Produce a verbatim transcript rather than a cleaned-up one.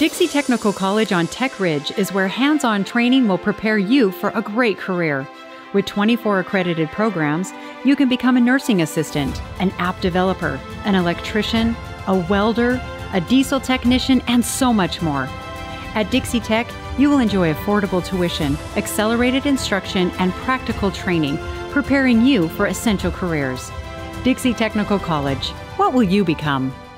Dixie Technical College on Tech Ridge is where hands-on training will prepare you for a great career. With twenty-four accredited programs, you can become a nursing assistant, an app developer, an electrician, a welder, a diesel technician, and so much more. At Dixie Tech, you will enjoy affordable tuition, accelerated instruction, and practical training, preparing you for essential careers. Dixie Technical College. What will you become?